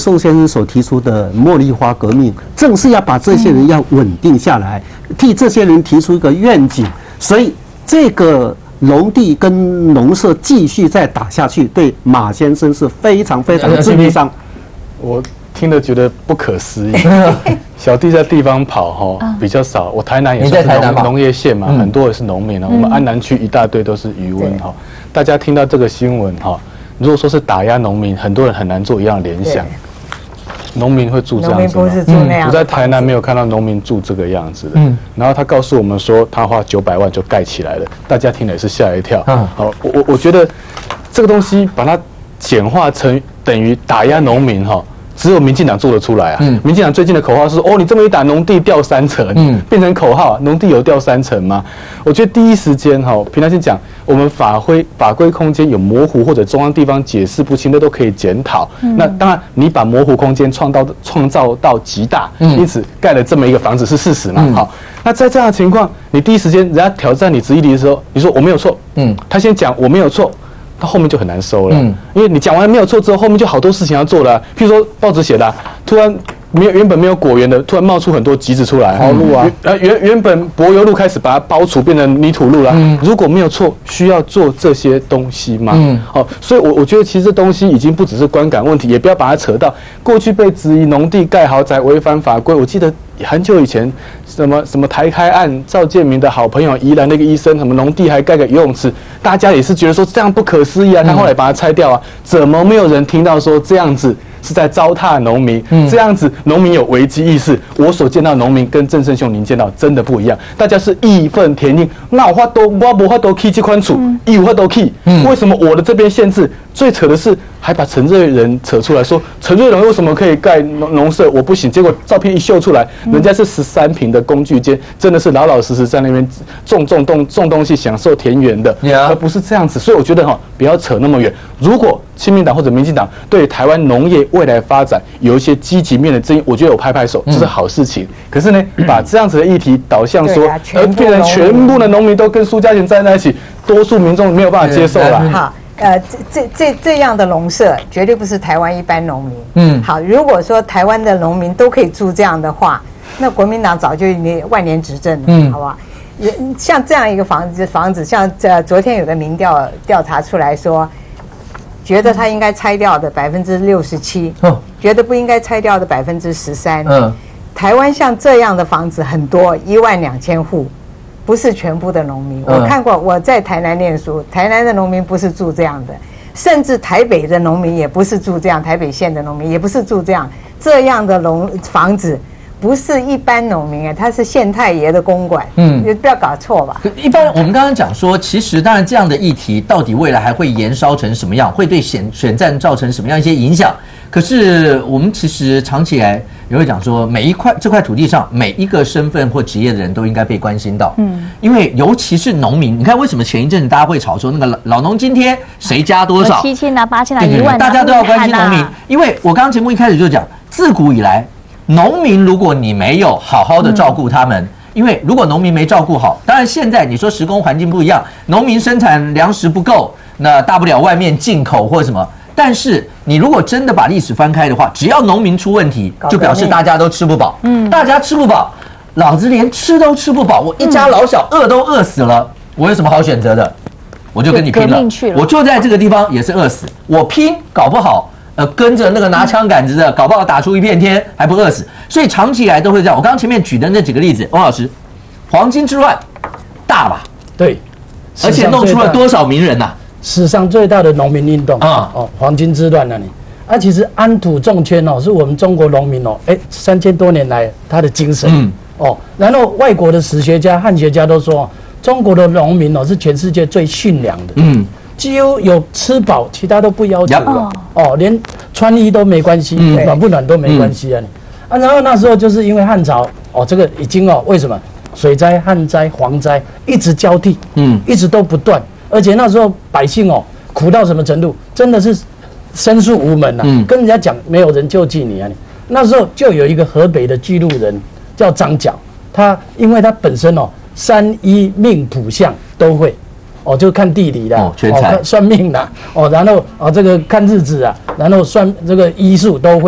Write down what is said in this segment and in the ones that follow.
寿先生所提出的茉莉花革命，正是要把这些人要稳定下来，替这些人提出一个愿景。所以这个农地跟农舍继续再打下去，对马先生是非常非常致命伤。 我听了觉得不可思议。小弟在地方跑比较少，我台南也是农业县嘛，很多也是农民我们安南区一大堆都是渔翁大家听到这个新闻如果说是打压农民，很多人很难做一样的联想。农民会住这样子吗？我在台南没有看到农民住这个样子的。然后他告诉我们说，他花900万就盖起来了，大家听了也是吓一跳。我觉得这个东西把它简化成等于打压农民只有民进党做得出来啊！民进党最近的口号是哦，你这么一打，农地掉3成，变成口号，农地有掉3成吗？我觉得第一时间平常心讲，我们法规空间有模糊或者中央地方解释不清的都可以检讨。那当然，你把模糊空间创造到极大，因此盖了这么一个房子是事实嘛？好，那在这样的情况，你第一时间人家挑战你质疑你的时候，你说我没有错，他先讲我没有错。他后面就很难收了，因为你讲完没有错之后，后面就好多事情要做了。譬如说报纸写的，突然原本没有果园的，突然冒出很多集子出来，路啊，原本柏油路开始把它包除变成泥土路了。如果没有错，需要做这些东西吗？所以我觉得其实这东西已经不只是观感问题，也不要把它扯到过去被质疑农地盖豪宅违反法规。我记得很久以前，什么台开案，赵建明的好朋友宜兰那个医生，什么农地还盖个游泳池，大家也是觉得说这样不可思议啊，他后来把它拆掉啊，怎么没有人听到说这样子是在糟蹋农民？这样子农民有危机意识。我所见到农民跟郑胜兄您见到真的不一样，大家是义愤填膺。那我无法都 key 这款处，有法都 key， 为什么我的这边限制？最扯的是还把陈瑞仁扯出来说，陈瑞仁为什么可以盖农舍，我不行？结果照片一秀出来，人家是13坪的工具间，真的是老老实实在那边种东西，享受田园的，而不是这样子。所以我觉得不要扯那么远。如果亲民党或者民进党对台湾农业未来发展有一些积极面的争议，我觉得有拍手，这是好事情。可是呢，把这样子的议题导向说，而变成全部的农民都跟苏家贤站在一起，多数民众没有办法接受了。 好，这样的农舍绝对不是台湾一般农民。好，如果说台湾的农民都可以住这样的话，那国民党早就万年执政了，好不好？像这样一个房子，像昨天有个民调查出来说，觉得它应该拆掉的67%，觉得不应该拆掉的13%。台湾像这样的房子很多，12000户。不是全部的农民，我看过，我在台南念书，台南的农民不是住这样的，甚至台北的农民也不是住这样，台北县的农民也不是住这样的房子，不是一般农民他是县太爷的公馆，你不要搞错吧。 一般我们刚刚讲说，其实当然这样的议题到底未来还会延烧成什么样，会对选战造成什么样一些影响？可是我们其实长期以来也会讲说，这块土地上每一个身份或职业的人都应该被关心到，因为尤其是农民，你看为什么前一阵子大家会吵说那个老农津贴谁加多少 ，7000啊8000啊1万， 大家都要关心农民，因为我刚刚节目一开始就讲，自古以来农民如果你没有好好的照顾他们。因为如果农民没照顾好，当然现在你说时工环境不一样，农民生产粮食不够，那大不了外面进口或什么。但是你如果真的把历史翻开的话，只要农民出问题，就表示大家都吃不饱。大家吃不饱，老子连吃都吃不饱，我一家老小饿都饿死了，我有什么好选择的？我就跟你拼了，我就在这个地方也是饿死，我拼搞不好。跟着那个拿枪杆子的，搞不好打出一片天还不饿死，所以长期以来都会这样。我刚刚前面举的那几个例子，翁老师，黄金之乱大吧？ 对， 而且弄出了多少名人呐？ 史上最大的农民运动黄金之乱那里。其实安土重迁是我们中国农民3000多年来他的精神然后外国的史学家、汉学家都说，中国的农民是全世界最驯良的。几乎有吃饱，其他都不要求了。连穿衣都没关系，暖不暖都没关系然后那时候就是因为汉朝这个已经为什么水灾、旱灾、蝗灾一直交替，一直都不断，而且那时候百姓苦到什么程度，真的是申诉无门跟人家讲没有人救济你那时候就有一个河北的记录人叫张角，因为他本身山医命卜相都会。就看地理啦， 全才算命啦，然后这个看日子啊，然后算这个医术都会，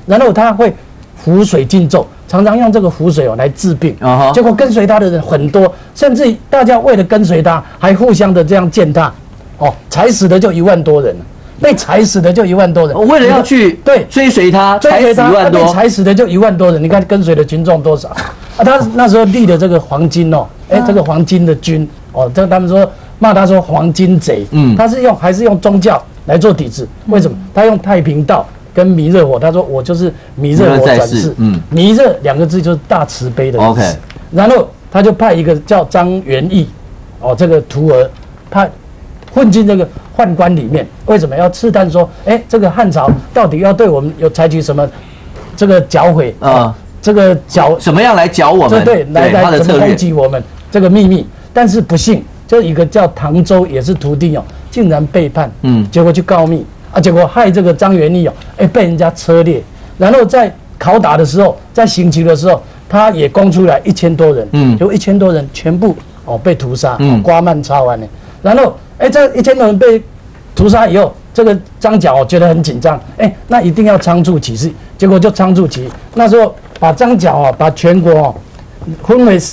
然后他会符水禁咒，常常用这个符水来治病。结果跟随他的人很多，甚至大家为了跟随他，还互相的这样践踏。踩死的就1万多人了。被踩死的就1万多人， 为了要去追随他，踩死1万多， 被踩死的就1万多人。你看跟随的群众多少啊？他那时候立的这个黄巾这个黄巾的军这他们说骂他说黄巾贼，他是还是用宗教来做抵制？为什么？他用太平道跟弥勒佛，他说我就是弥勒佛转世，弥勒2个字就是大慈悲的意思。然后他就派一个叫张元义这个徒儿，他混进这个宦官里面，为什么要试探说，这个汉朝到底要对我们有采取什么这个剿毁这个什么样来剿我们？ 对，来怎么攻击我们这个秘密？但是不幸，就一个叫唐周也是徒弟竟然背叛，结果去告密结果害这个张元义被人家车裂，然后在拷打的时候，在刑期的时候，他也供出来1000多人，有1000多人全部被屠杀，瓜蔓插完了，然后。这1000多人被屠杀以后，这个张角觉得很紧张，那一定要仓促起事，结果就仓促起义。那时候把张角把全国分为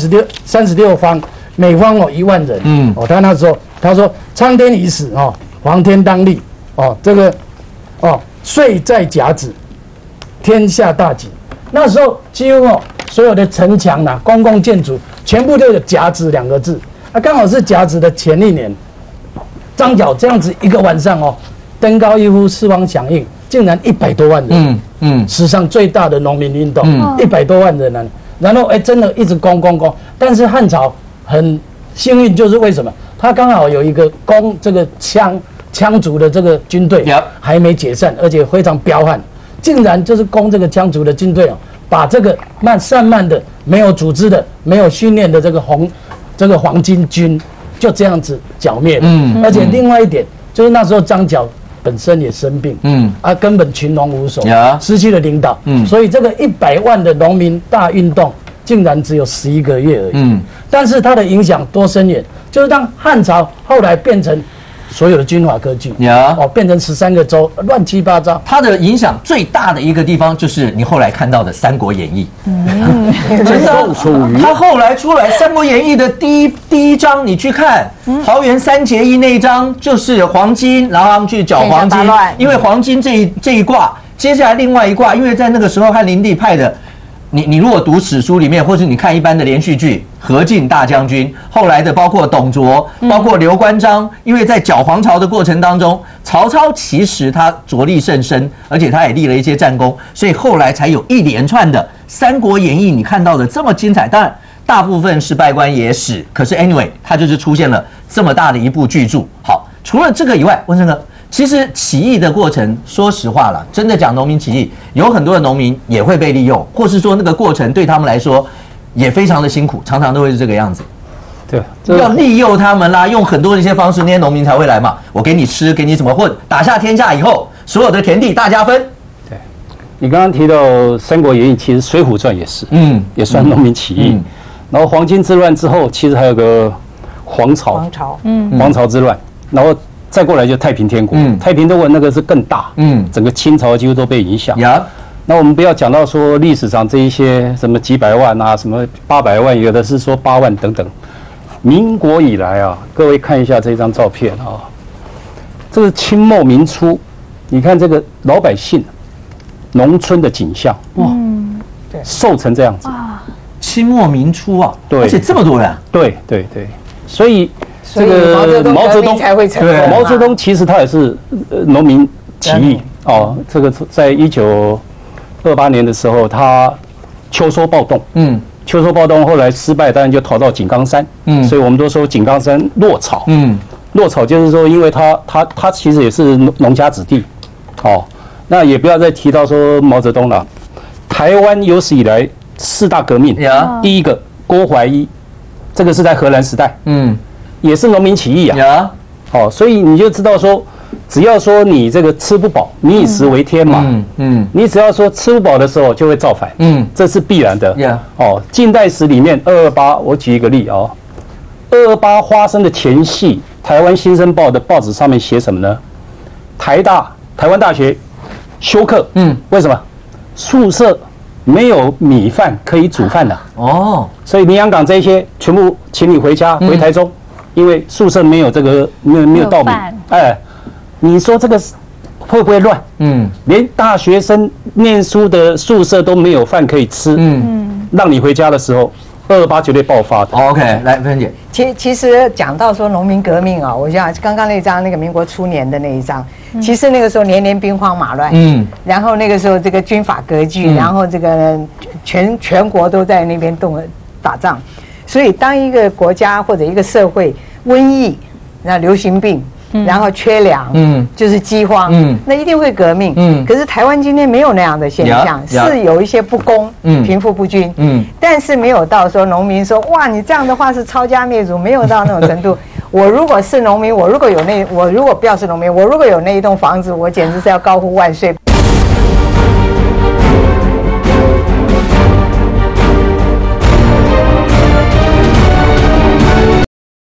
36方，每方1万人。他那时候他说：“苍天已死黄天当立这个岁在甲子，天下大吉。”那时候几乎所有的城墙公共建筑全部都有甲子2个字，刚好是甲子的前1年。张角这样子一个晚上登高一呼，四方响应，竟然100多万人，史上最大的农民运动，100多万人呢。然后真的一直攻，但是汉朝很幸运，就是为什么？他刚好有一个攻这个羌族的这个军队还没解散，而且非常彪悍，竟然就是攻这个羌族的军队把这个散漫的、没有组织的、没有训练的这个黄巾军。就这样子剿灭了，而且另外一点就是那时候张角本身也生病，根本群龙无首，失去了领导，所以这个100万的农民大运动竟然只有11个月而已，但是它的影响多深远，就是当汉朝后来变成所有的军阀割据，变成13个州，乱七八糟。 它的影响最大的一个地方，就是你后来看到的《三国演义》。真的，他后来出来《三国演义》的第一章，你去看桃园3结义那一章，就是黄巾，然后他们去剿黄巾，因为黄巾这一卦，接下来另外一卦，因为在那个时候汉灵帝派的。你如果读史书里面，或是你看一般的连续剧，何进大将军，后来的包括董卓，包括刘关张，因为在剿黄巢的过程当中，曹操其实他着力甚深，而且他也立了一些战功，所以后来才有一连串的《三国演义》你看到的这么精彩。当然，大部分是拜官野史，可是 anyway， 它就是出现了这么大的一部巨著。好，除了这个以外，文成哥。其实起义的过程，说实话了，真的讲农民起义，有很多的农民也会被利用，或是说那个过程对他们来说也非常的辛苦，常常都会是这个样子。 对， 要利诱他们啦，用很多的一些方式，那些农民才会来嘛。我给你吃，给你怎么混，打下天下以后，所有的田地大家分。 对，你刚刚提到《三国演义》，其实《水浒传》也是，也算农民起义。然后黄巾之乱之后，其实还有个黄巢之乱，然后。再过来就太平天国，太平天国那个是更大，整个清朝几乎都被影响。那我们不要讲到说历史上这一些什么几百万啊，什么800万，有的是说8万等等。民国以来啊，各位看一下这张照片啊，这是清末民初，你看这个老百姓农村的景象，哇，瘦成这样子。 清末民初啊，对，而且这么多人。 对，所以。这个毛泽东才会成功。 毛泽东其实他也是农民起义这个在1928年的时候，他秋收暴动，秋收暴动后来失败，当然就逃到井冈山，所以我们都说井冈山落草，落草就是说，因为他其实也是农家子弟，那也不要再提到说毛泽东了。台湾有史以来4大革命，第一个郭怀一，这个是在荷兰时代，也是农民起义啊，所以你就知道说，只要说你这个吃不饱，民以食为天嘛，你只要说吃不饱的时候就会造反，这是必然的。近代史里面228，我举一个例228发生的前夕，台湾新生报的报纸上面写什么呢？台湾大学休课，为什么？ 宿舍没有米饭可以煮饭的哦， 所以林洋港这些全部请你回家回台中，因为宿舍没有这个没有稻米，哎，你说这个会不会乱？连大学生念书的宿舍都没有饭可以吃，让你回家的时候，228绝对爆发的。 OK， 来芬姐， 其实讲到说农民革命啊，我想刚刚那张那个民国初年的那一张，其实那个时候年年兵荒马乱，然后那个时候这个军阀割据，然后这个全国都在那边打仗，所以当一个国家或者一个社会瘟疫，那流行病。然后缺粮，就是饥荒，那一定会革命，可是台湾今天没有那样的现象，是有一些不公，贫富不均，但是没有到说农民说哇，你这样的话是抄家灭族，没有到那种程度。我如果是农民，我如果不要是农民，我如果有那一栋房子，我简直是要高呼万岁。